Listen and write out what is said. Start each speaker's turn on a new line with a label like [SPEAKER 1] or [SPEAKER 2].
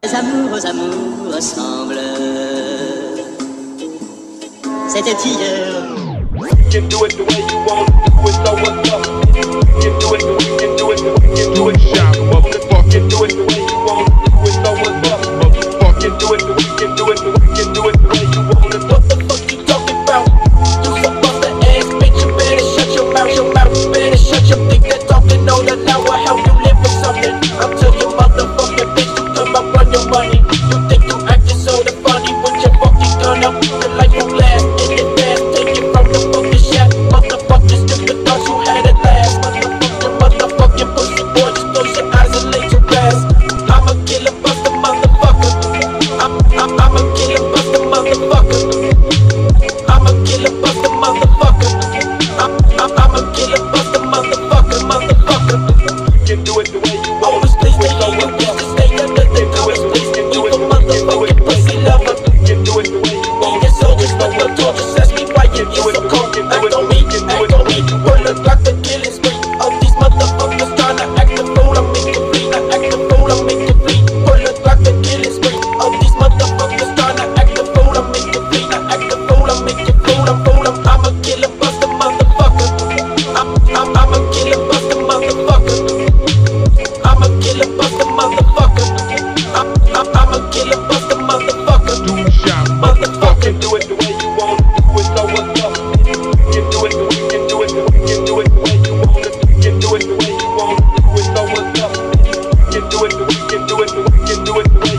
[SPEAKER 1] Les amours ensemble. C'était hier.
[SPEAKER 2] You can do it the way you want to do it, so what's up? You can do it the way you can do it, the way you can do it, shop, motherfucker. You can do it the way you want to do it, so what's up? Motherfucker, you can do it the way you can do it, the way you can do it, the way you want to. What the fuck you talking about? You some buster ass bitch, you better shut your mouth, better shut your dick. That talking on the now will help you live for something. I'll tell you motherfucking bitch to come up on your money. You think you acting so the funny with your fucking gun up, the life won't last in the past, take it from the fucking shaft. Motherfuckers, stupid thoughts you had at last. Motherfucking pussy boy, just close your eyes and lay your ass. I'm a killer buster motherfucker. I'm a killer buster motherfucker. I'm a killer buster motherfucker. I'm a killer buster motherfucker. You can do it the way you want. Always please stay in your business, stay under the covers. Please do it the motherfucking pussy lover. You can do it the way you want. Yes, so just like I told you, ask me why you get so cold. Act on me, pull a Glock to kill it straight. All these motherfuckers tryna act the fool, I make it free. I act the fool, I make it free. Pull a Glock to kill it straight. All these motherfuckers tryna act the fool, I make it free. I act the fool, I make it fool. I'm a killer buster motherfucker. I'm a killer buster motherfucker. I'm a killer buster motherfucker. I'm a killer buster motherfucker.
[SPEAKER 3] Do shop,
[SPEAKER 2] Motherfucker, do it the way you want to do it, so what's up? You can do it the way you can do it, the way you can do it, the way you want to. You can do it the way you want to do it, so what's up? You can do it the way you can do it, the way you can do it, the way